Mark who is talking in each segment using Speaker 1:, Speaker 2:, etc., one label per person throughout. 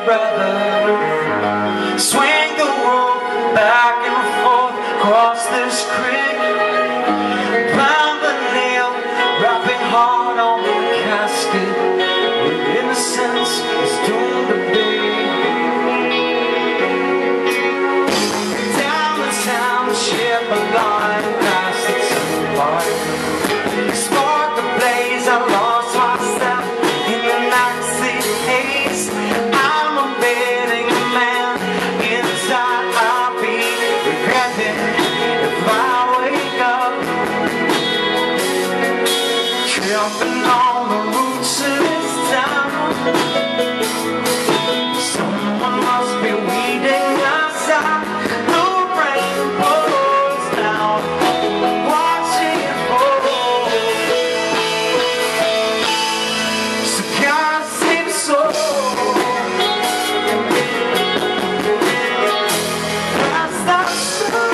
Speaker 1: brother. Swing the rope back and forth across this creek. Pound the nail, rapping hard on the casket, where innocence is doomed to be. Down the town, ship a line past the park. Spark the blaze, I lost myself in the Nazi haze. I'm a betting man, inside I'll be regretting if I wake up. Jumping on the roots of this town. Someone must be weeding outside. The rain pours down, watching it fall. So God save the soul. That's the sun.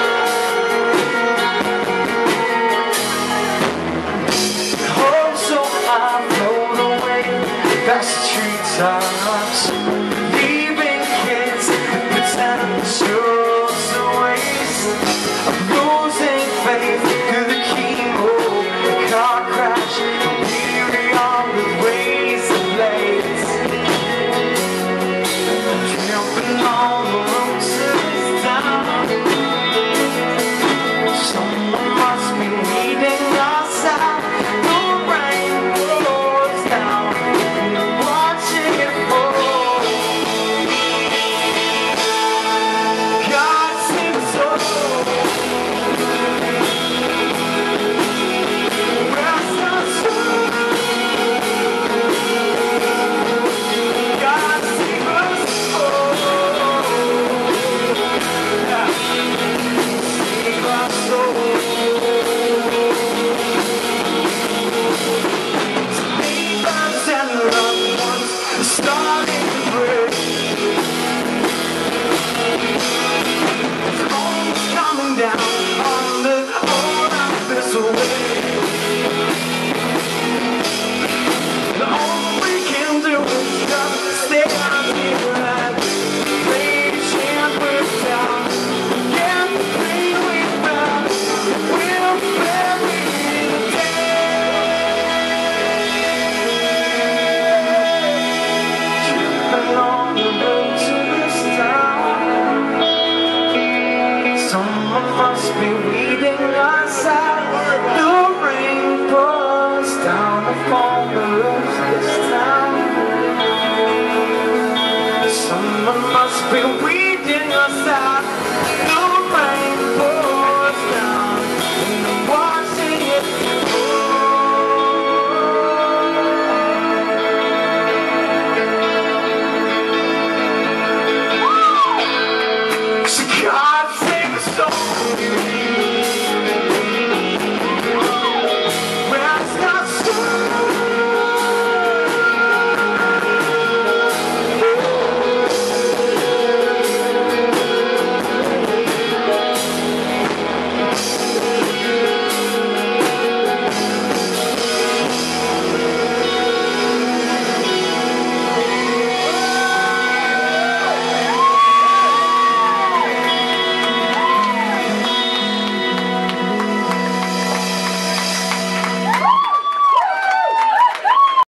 Speaker 1: Hold so high, float away past the treetops, leaving kids who pretend sure to waste. I'm losing faith through the chemo, the car crash, weary on the razor blades. Jumping on the roots of this town. Someone must be weeding outside. The rain pours down, watching it fall. God save us all. Rest our soul. God save us all. Save our soul. Neighbors and loved ones are starting to break. Home's coming down on the old office way. The only we can do is just stay out here and rage and we're down. Can't pray we found, we'll bury the dead. Tripping on the road to this town. Someone must be weeding outside.